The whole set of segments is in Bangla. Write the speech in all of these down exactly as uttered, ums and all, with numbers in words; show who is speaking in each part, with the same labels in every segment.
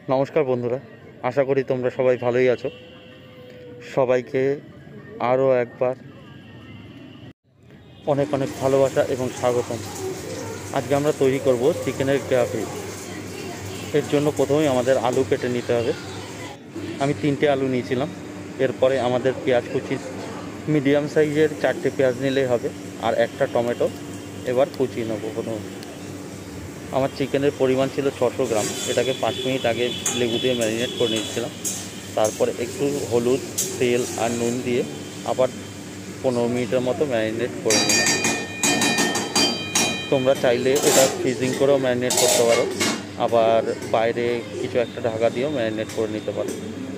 Speaker 1: নমস্কার বন্ধুরা, আশা করি তোমরা সবাই ভালোই আছো। সবাইকে আরও একবার অনেক অনেক ভালোবাসা এবং স্বাগতম। আজকে আমরা তৈরি করব চিকেনের গ্রেভি। এর জন্য প্রথমেই আমাদের আলু কেটে নিতে হবে। আমি তিনটে আলু নিয়েছিলাম। এরপরে আমাদের পেঁয়াজ কুচি মিডিয়াম সাইজের চারটে পেঁয়াজ নিলেই হবে, আর একটা টমেটো এবার কুচিয়ে নেবো। প্রথমে আমার চিকেনের পরিমাণ ছিল ছশো গ্রাম। এটাকে পাঁচ মিনিট আগে লেবু দিয়ে ম্যারিনেট করে নিয়েছিলাম। তারপরে একটু হলুদ, তেল আর নুন দিয়ে আবার পনেরো মিনিটের মতো ম্যারিনেট করে নিলাম। তোমরা চাইলে এটা ফ্রিজিং করেও ম্যারিনেট করতে পারো, আবার বাইরে কিছু একটা ঢাকা দিয়েও ম্যারিনেট করে নিতে পারো।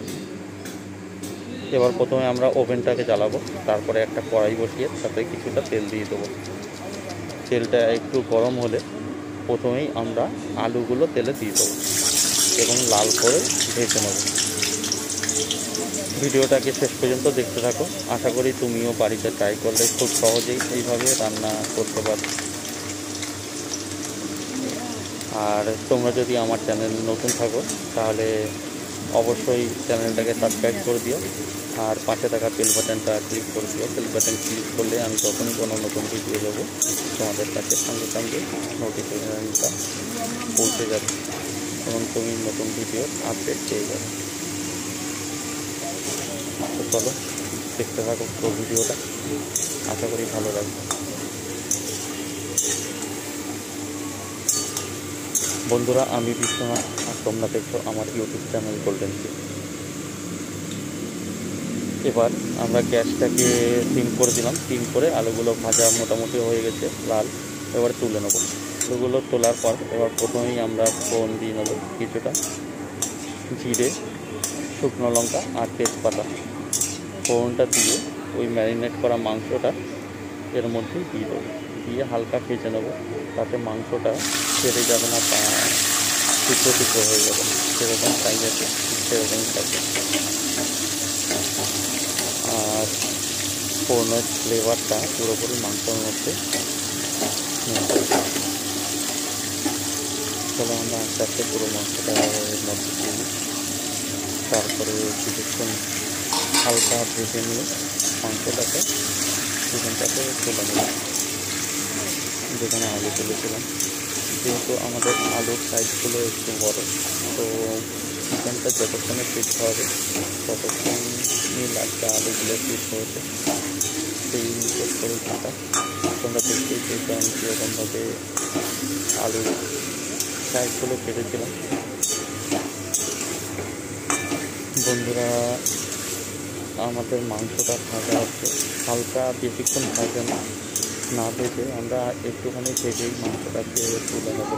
Speaker 1: এবার প্রথমে আমরা ওভেনটাকে জ্বালাবো, তারপরে একটা কড়াই বসিয়ে তাতে কিছুটা তেল দিয়ে দেবো। তেলটা একটু গরম হলে প্রথমেই আমরা আলুগুলো তেলে দিয়ে দেবো এবং লাল করে ভেজে নেব। ভিডিওটাকে শেষ পর্যন্ত দেখতে থাকো। আশা করি তুমিও বাড়িতে ট্রাই করলে খুব সহজেই এইভাবে রান্না করতে পারো। আর তোমরা যদি আমার চ্যানেল নতুন থাকো তাহলে অবশ্যই চ্যানেলটাকে সাবস্ক্রাইব করে দিও, আর পাশে থাকা বেল বাটনটা ক্লিক করে দিও। বেল বাটন ক্লিক করলে আমি যখনই কোনো নতুন ভিডিও দেবো তোমাদের কাছে সঙ্গে সঙ্গে নোটিফিকেশনটা পৌঁছে যাবে এবং তুমি নতুন ভিডিওর আপডেট পেয়ে যাবে। তো চলো দেখতে থাকো পুরো ভিডিওটা, আশা করি ভালো লাগবে। বন্ধুরা, আমি বিশ্বনাথ আর তোমরা দেখছো আমার ইউটিউব চ্যানেল গোল্ডেন সি। এবার আমরা গ্যাসটাকে সিম করে দিলাম। সিম করে আলুগুলো ভাজা মোটামুটি হয়ে গেছে লাল। এবার তুলে নেবো। আলুগুলো তোলার পর এবার প্রথমেই আমরা ফোড়ন দিয়ে নেবো কিছুটা জিরে, শুকনো লঙ্কা আর তেজপাতা। ফোড়নটা দিয়ে ওই ম্যারিনেট করা মাংসটা এর মধ্যেই দিয়ে দেবো, দিয়ে হালকা ভেজে নেবো, তাতে মাংসটা ছেড়ে যাবে না, তা টুকরো টুকরো হয়ে যাবে। সেরকম সাইজ আছে, সেরকম সাইজ। আর ফোড়নের ফ্লেভারটা পুরোপুরি মাংসের মধ্যে চলো আমরা আস্তে আস্তে পুরো মাংসটা এর মধ্যে দিয়ে দিই। তারপরে কিছুক্ষণ হালকা ভেজে নিয়ে মাংসটাকে চিকেনটাকে তুলে নিলাম যেখানে আলু তুলেছিলাম। যেহেতু আমাদের আলুর সাইজগুলো একটু বড়, তো চিকেনটা যতক্ষণে সিদ্ধ হবে ততক্ষণই লাগবে আলুগুলো সিদ্ধ হতে। সেই পরিমাণটা তোমরা দেখতেই পেয়েছো আমি কীরকমভাবে আলুর সাইজগুলো কেটেছিলাম। বন্ধুরা, আমাদের মাংসটা ভাজা হচ্ছে, হালকা বেশিক্ষণ ভাজা না না ভেজে আমরা একটুখানি ভেজেই মাংসটাকে তুলে নেব।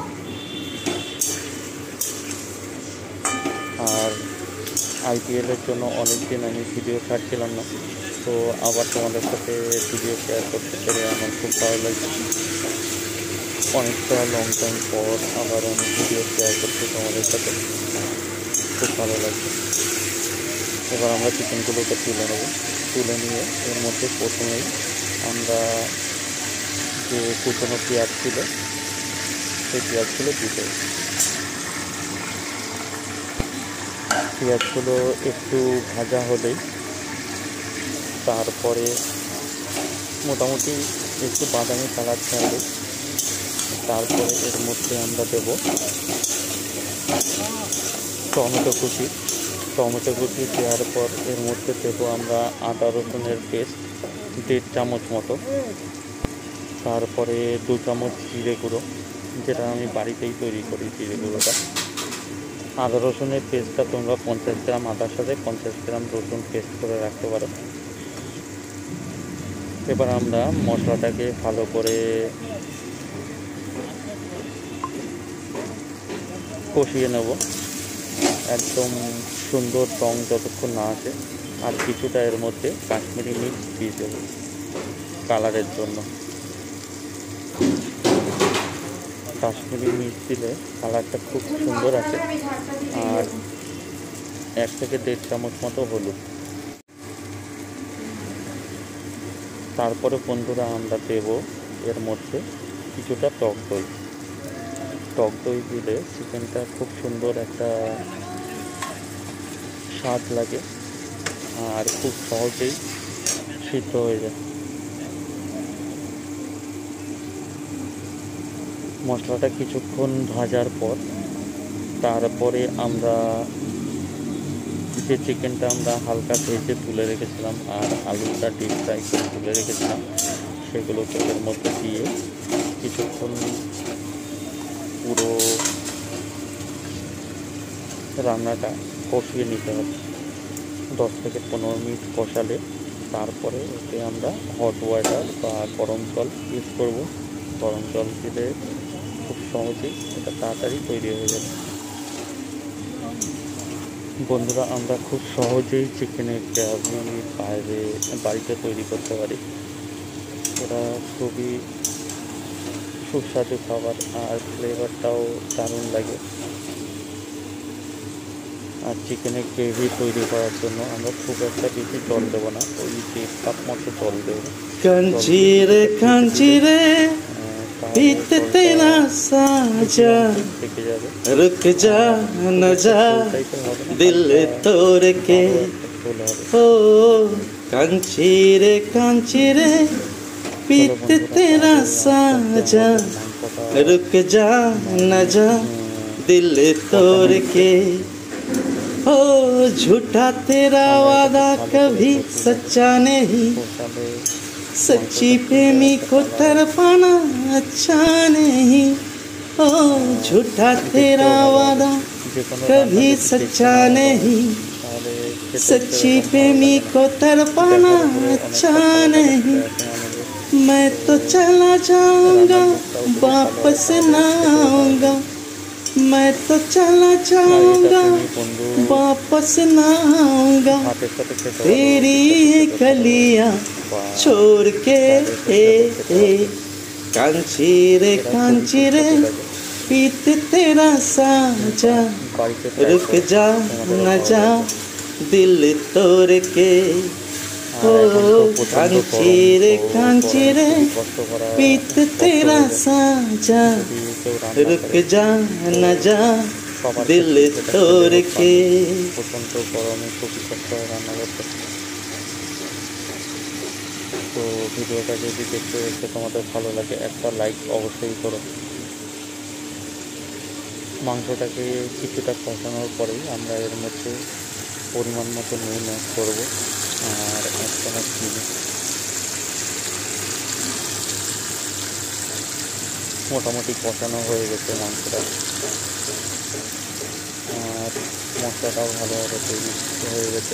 Speaker 1: আর আইপিএলের জন্য অনেক দিন আমি ভিডিও ছাড়ছিলাম না, তো আবার তোমাদের সাথে ভিডিও শেয়ার করতে পেরে আমার খুব ভালো লাগছে। অনেকটা লং টাইম পর আবার আমি ভিডিও শেয়ার করছি তোমাদের সাথে, খুব ভালো লাগছে। এবার আমরা চিকেনগুলোকে তুলে নেব। তুলে নিয়ে এর মধ্যে প্রথমেই আমরা যে কুচনো পেঁয়াজ ছিল সেই পেঁয়াজগুলো দিতে হবে। পেঁয়াজগুলো একটু ভাজা হলেই তারপরে মোটামুটি একটু বাদামি কালার ছাড়বে, তারপরে এর মধ্যে আমরা দেব টমেটো কুচি। টমেটো কুচি দেওয়ার পর এর মধ্যে দেবো আমরা আদা রসুনের পেস্ট দেড় চামচ মতো, তারপরে দু চামচ জিরে গুঁড়ো, যেটা আমি বাড়িতেই তৈরি করি জিরে গুঁড়োটা। আদা রসুনের পেস্টটা তোমরা পঞ্চাশ গ্রাম আদার সাথে পঞ্চাশ গ্রাম রসুন পেস্ট করে রাখতে পারো। এবার আমরা মশলাটাকে ভালো করে কষিয়ে নেব, একদম সুন্দর রং যতক্ষণ না আসে। আর কিছুটা এর মধ্যে কাশ্মীরি মির্চ দিয়ে দেবো কালারের জন্য। কাশ্মীরি মির্চ দিলে কালারটা খুব সুন্দর আসে। আর এক থেকে দেড় চামচ মতো হলুদ। তারপরে বন্ধুরা আমরা দেব এর মধ্যে কিছুটা টক দই। টক দই দিলে চিকেনটা খুব সুন্দর একটা স্বাদ লাগে আর খুব সহজেই সিদ্ধ হয়ে যায়। মশলাটা কিছুক্ষণ ভাজার পর তারপরে আমরা যে চিকেনটা আমরা হালকা ভেজে তুলে রেখেছিলাম আর আলুটা ডিপ ফ্রাই করে তুলে রেখেছিলাম সেগুলো তেলের মধ্যে দিয়ে কিছুক্ষণ পুরো রান্নাটা কষিয়ে নিতে হবে। দশ থেকে পনেরো মিনিট কষালে তারপরে ওতে আমরা হট ওয়াটার বা গরম জল ইউজ করব। গরম জল দিলে খুব সহজেই এটা তাড়াতাড়ি তৈরি হয়ে যাবে। বন্ধুরা, আমরা খুব সহজেই চিকেনের গ্রেভি বাইরে বাড়িতে তৈরি করতে পারি। এটা খুবই সুস্বাদু খাবার আর ফ্লেভারটাও দারুণ লাগে। আর চিকেনের গ্রেভি তৈরি করার জন্য আমরা খুব একটা বেশি জল দেবো না, ওই দেড় কাপ মতো জল দেবো।
Speaker 2: কাঞ্চিরে কাঞ্চিরে बीत तेरा साजा रुक जा न जा दिल तोड़ के ओ कांचीरे कांचीरे बीत तेरा साजा रुक जा न जा दिल तोड़ के ओ झूठा तेरा वादा कभी सच्चा नहीं सच्ची प्रेमी को तरफाना अच्छा नहीं ओ झूठा तेरा वादा कभी सच्चा नहीं सच्ची प्रेमी को तरफाना अच्छा नहीं मैं तो चला जाऊंगा वापस ना आऊंगा मैं तो चला जाऊंगा वापस ना आऊंगा तेरी कलियां छोड़ के ए ए कांचीरे कांचीरे पीत तेरा साजा रुक जा न जा दिल तोड़ के ओ कांचीरे कांचीरे पीत तेरा साजा रुक जा न जा दिल तोड़ के।
Speaker 1: প্রচণ্ড গরমে খুবই কষ্ট হয় রান্না করতে। তো ভিডিওটা যদি দেখতে দেখতে তোমাদের ভালো লাগে একটা লাইক অবশ্যই করো। মাংসটাকে কিছুটা কষানোর পরেই আমরা এর মধ্যে পরিমাণ মতো নুন অ্যাড করবো আর এক চামচ চিনি। মোটামুটি কষানো হয়ে গেছে মাংসটা আর মশলাটাও ভালোভাবে তৈরি হয়ে গেছে।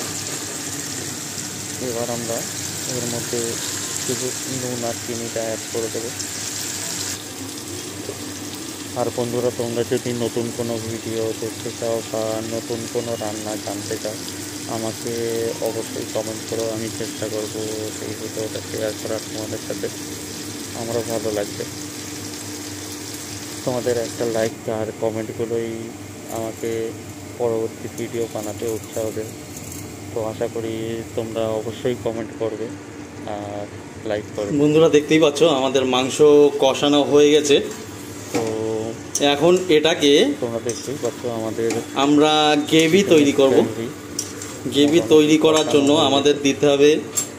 Speaker 1: এবার আমরা এর মধ্যে শুধু নুন আর চিনিটা অ্যাড করে দেবো। আর বন্ধুরা, তোমরা যদি নতুন কোনো ভিডিও দেখতে চাও বা নতুন কোনো রান্না জানতে চাও আমাকে অবশ্যই কমেন্ট করো, আমি চেষ্টা করব সেই ভিডিওটা শেয়ার করার তোমাদের সাথে। আমারও ভালো লাগবে। তোমাদের একটা লাইক আর কমেন্টগুলোই আমাকে পরবর্তী ভিডিও বানাতে উৎসাহ দেবে। তো আশা করি তোমরা অবশ্যই কমেন্ট করবে আর লাইক করবে।
Speaker 2: বন্ধুরা, দেখতেই পাচ্ছ আমাদের মাংস কষানো হয়ে গেছে। তো এখন এটাকে
Speaker 1: তোমরা দেখতেই পাচ্ছ আমাদের
Speaker 2: আমরা গ্রেভি তৈরি করব। গ্রেভি তৈরি করার জন্য আমাদের দিতে হবে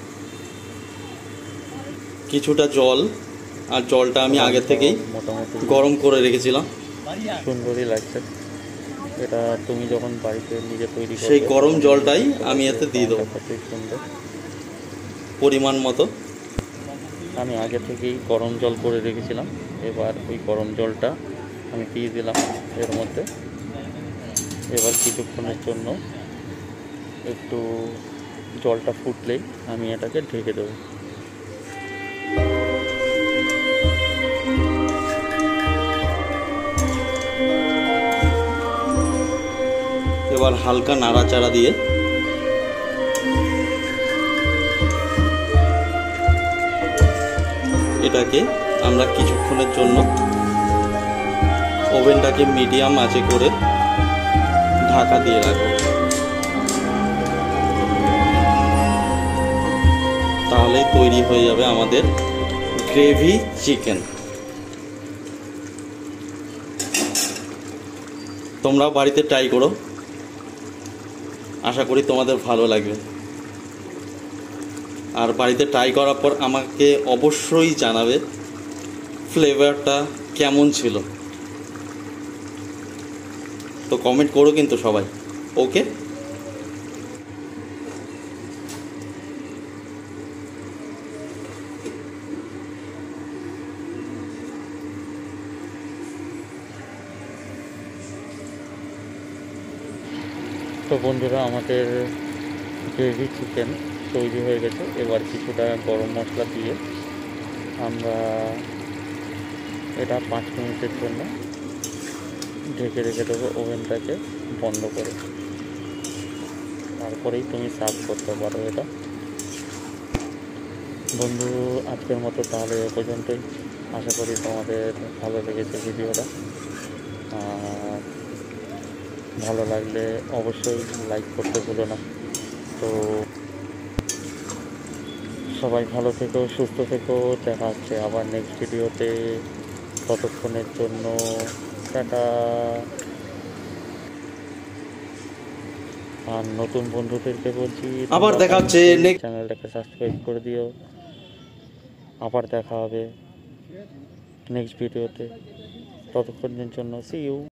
Speaker 2: কিছুটা জল, আর জলটা আমি আগে থেকেই
Speaker 1: মোটামুটি
Speaker 2: গরম করে রেখেছিলাম।
Speaker 1: সুন্দরই লাগছে এটা। তুমি যখন বাড়িতে নিজে তৈরি করবে
Speaker 2: সেই গরম জলটাই আমি এতে দিয়ে দেবো
Speaker 1: সুন্দর
Speaker 2: পরিমাণ মতো।
Speaker 1: আমি আগে থেকেই গরম জল করে রেখেছিলাম, এবার ওই গরম জলটা আমি দিয়ে দিলাম এর মধ্যে। এবার কিছুক্ষণের জন্য একটু জলটা ফুটলেই আমি এটাকে ঢেকে দেবো।
Speaker 2: এবার হালকা নাড়াচাড়া দিয়ে এটাকে আমরা কিছুক্ষণের জন্য ওভেনটাকে মিডিয়াম আঁচে করে ঢাকা দিয়ে রাখবো। তাহলেই তৈরি হয়ে যাবে আমাদের গ্রেভি চিকেন। তোমরা বাড়িতে ট্রাই করো। আশা করি তোমাদের ভালো লাগবে। আর বাড়িতে ট্রাই করার পর আমাকে অবশ্যই জানাবে ফ্লেভারটা কেমন ছিল। তো কমেন্ট করো কিন্তু সবাই, ওকে?
Speaker 1: তো বন্ধুরা, আমাদের গ্রেভি চিকেন তৈরি হয়ে গেছে। এবার কিছুটা গরম মশলা দিয়ে আমরা এটা পাঁচ মিনিটের জন্য ঢেকে রেখে দেবো ওভেনটাকে বন্ধ করে। তারপরেই তুমি সার্ভ করতে পারো এটা। বন্ধু, আজকের মতো তাহলে এ পর্যন্তই। আশা করি তোমাদের ভালো লেগেছে ভিডিওটা। আর ভালো লাগলে অবশ্যই লাইক করতে ভুলো না। তো সবাই ভালো থেকো, সুস্থ থেকো। দেখা হচ্ছে আবার নেক্সট ভিডিওতে। ততক্ষণের জন্য টাটা। আর নতুন বন্ধুদেরকে বলছি,
Speaker 2: আবার দেখা হচ্ছে নেক্সট
Speaker 1: চ্যানেলটাকে সাবস্ক্রাইব করে দিও। আবার দেখা হবে নেক্সট ভিডিওতে। ততক্ষণের জন্য সি ইউ।